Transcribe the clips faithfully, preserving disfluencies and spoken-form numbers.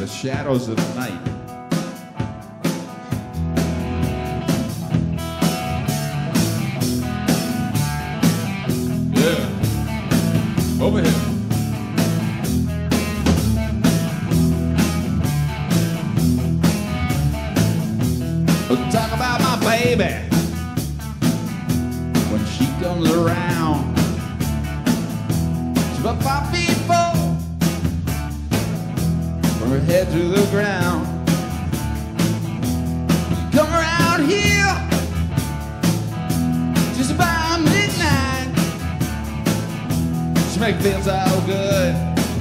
the shadows of the night. Yeah, over here. We'll talk about my baby when she comes around. She's about five feet four from her head to the ground. Come around here just about midnight. She make me feel so good.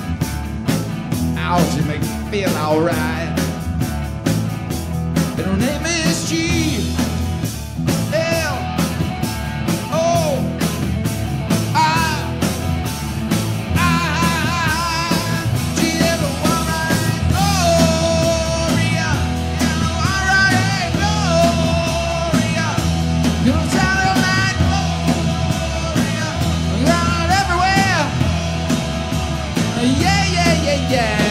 Ow, she make me feel alright. And her name is G L O I I G L O alright. Gloria, alright, Gloria. You don't sound all night, Gloria. Around everywhere. Yeah, yeah, yeah, yeah.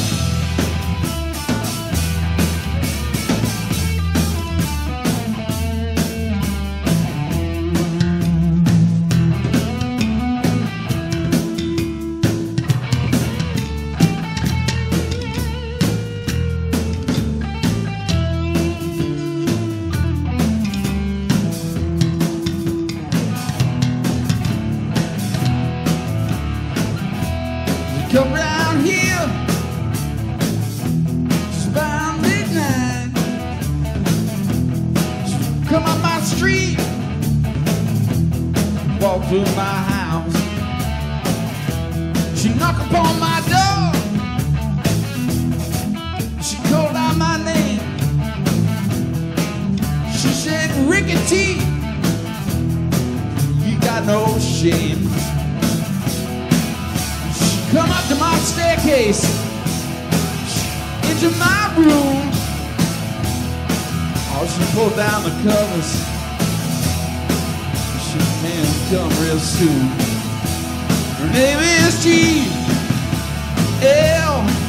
Come round here just about midnight. She come up my street, walk through my house. She knock upon my door. She called out my name. She said, Ricky T, you got no shame. Come up to my staircase, into my room. Oh, she pulled down the covers. She can come real soon. Her name is G L